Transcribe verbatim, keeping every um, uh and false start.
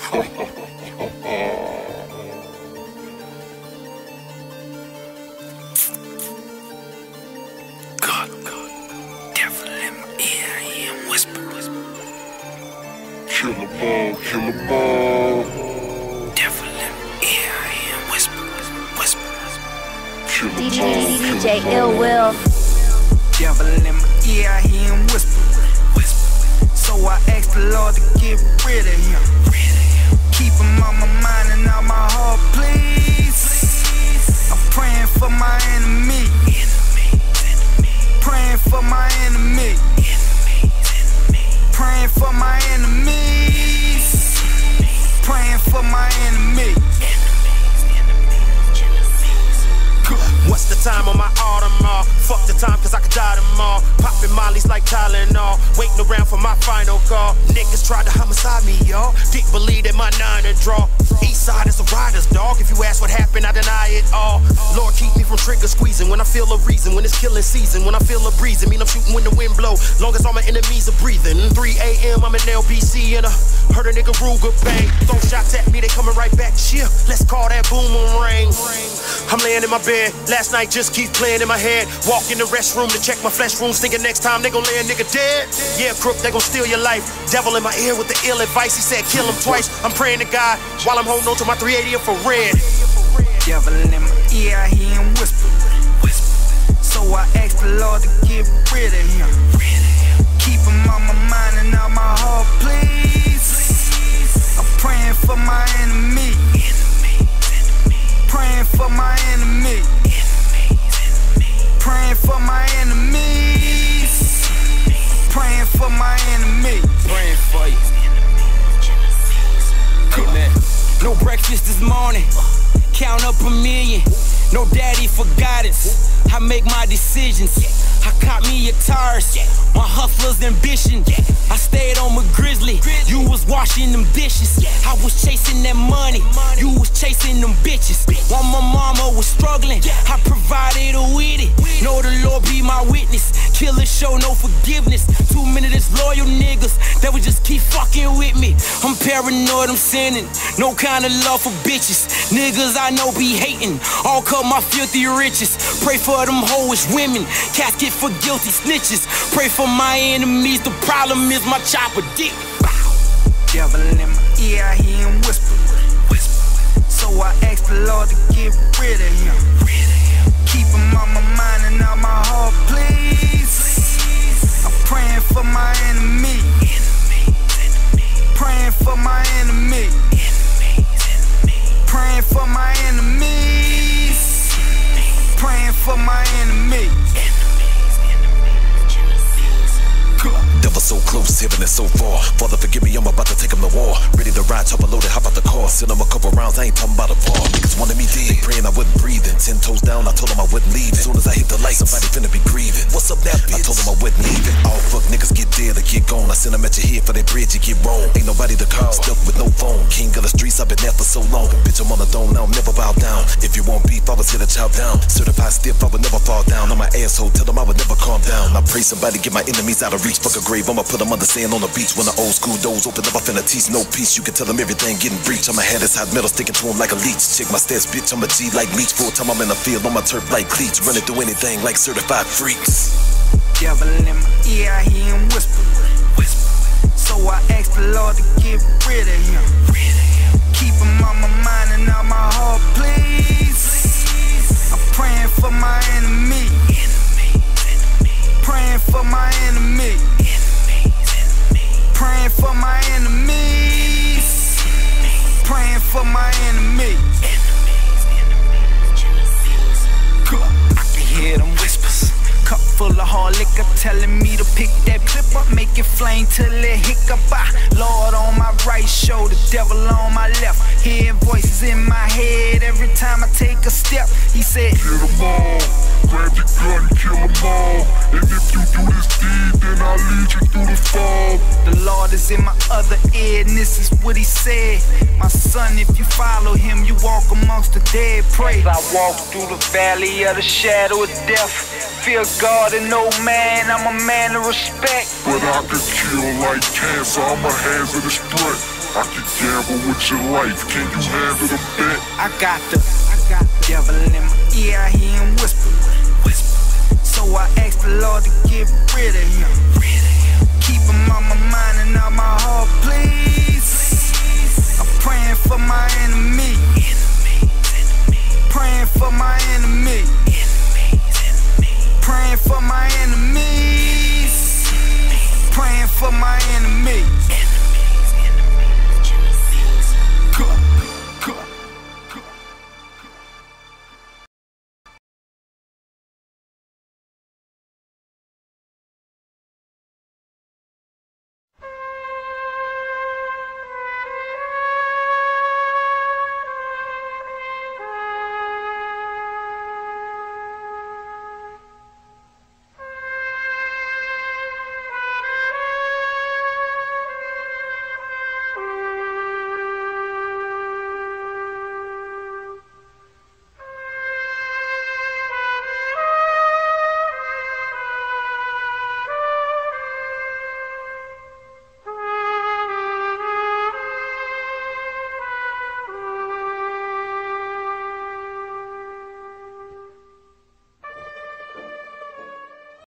God, God, devil in my ear, I hear him whisper. Kill 'em all, kill 'em all. Devil in my ear, I hear him whisper, whisper. Kill 'em D J, all, D J Ill Will. Devil in my ear, I hear him whisper, whisper. So I asked the Lord to get rid of him. Keep him on my mind and on my heart, please. I'm praying for my enemy. Praying for my enemy. Praying for my enemies. Praying for my enemy. What's the time on my Audemars? Fuck the time cause I could die tomorrow. Popping mollies like Tylenol. Waiting around for my final call. Niggas tried to homicide me, y'all. Didn't believe that my nine to draw. East side is a rider's dog. If you ask what happened, I deny it all. Lord, keep me from trigger squeezing. When I feel a reason, when it's killing season. When I feel a breeze, it mean I'm shooting when the wind blow. Long as all my enemies are breathing. three A M I'm in L B C and I heard a nigga Ruger bang. Throw shots at me, they coming right back. Chill, let's call that boomerang. I'm laying in my bed. Last night just keep playing in my head. Walk in the restroom to check my flesh wounds, thinking next time they gon' lay a nigga dead. Yeah, crook, they gon' steal your life. Devil in my ear with the ill advice. He said kill him twice. I'm praying to God while I'm holding on to my three eighty for red. Devil in my ear, I hear him whisper, whisper. So I asked the Lord to get rid of him. Keep him on my mind and on my heart, please. I'm praying for my enemy. Praying for my enemy. Praying for my enemies. Praying for my enemy. Praying for you. Amen. No breakfast this morning. Count up a million. No daddy for guidance. I make my decisions. I caught me a Taurus. My hustler's ambition. I stayed on my grizzly. You was washing them dishes. I was chasing that money. You was chasing them bitches. While my mama was struggling, I provided her with it. Know the Lord be my witness. Killers show no forgiveness. Too many disloyal niggas that would just keep fucking with me. I'm paranoid, I'm sinning. No kind of love for bitches. Niggas I know be hating. All cut my filthy riches. Pray for them hoish women. Casket for guilty snitches. Pray for my enemies. The problem is my chopper dick. Devil in my ear, I hear him whisper, whisper. So I asked the Lord to get rid of him. Keep him on my mind and on my heart, please. I'm praying for my enemy. Praying for my enemy. Praying for my enemies. Praying for my enemy. Devil so close, heaven is so far. Father, forgive me, I'm about to take him to war. Ready to ride, chopper loaded, hop out the car. Send him a couple rounds, I ain't talking about a bar. Niggas wanted me dead, they praying I wasn't breathing. Ten toes down, I told him I wouldn't leave. As soon as I hit the light, somebody finna be grieving. What's up now, bitch? I told him I wouldn't leave it. All fuck niggas get dead or get gone. I send them at your head for that bridge, you get wrong. Ain't nobody to call, stuck with no phone. King of the streets, I've been there for so long. Bitch, I'm on the throne, now I'm never bow down. If you want beef, I was here to chop down. Certified stiff, I would never fall down. On my asshole, tell them I would never calm down. I pray somebody get my enemies out of reach. Fuck a grave, I'ma put them under sand on the beach. When the old school doors open up, I finna teach no peace. You can tell them everything getting breached. I'ma have this hot metal sticking to them like a leech. Check my stats, bitch, I'm a G like Leech. Full time I'm in the field on my turf like cleats. Running through anything like certified freaks. Devil in my ear, I hear him whisper, whisper. So I asked the Lord to get rid of him. Keep him on my mind and on my heart, please. I'm praying for my enemy. Praying for my enemy. Praying for my enemies. Praying for my enemy. I can hear them whispers. Cup full of hard liquor telling me to pick that clip up, make it flame till it hiccup. I, Lord on my right shoulder, devil on my left. Hearing voices in my head every time I take a step. He said, kill 'em all, grab your gun, kill 'em all. And if you do this deed, then I'll lead you through the fall. The Lord is in my other ear, and this is what he said. My son, if you follow him, you walk amongst the dead. Pray. As I walk through the valley of the shadow of death, fear God and no man, I'm a man of respect. But I could kill like cancer, I'm a hazardous threat. I can gamble with your life, can you handle the bet? I got the, I got the devil in my ear, I hear him whisper, whisper. So I asked the Lord to get rid of him. Keep him on my mind and on my heart, please. I'm praying for my enemy. Praying for my enemy. Praying for my enemies. Praying for my enemies.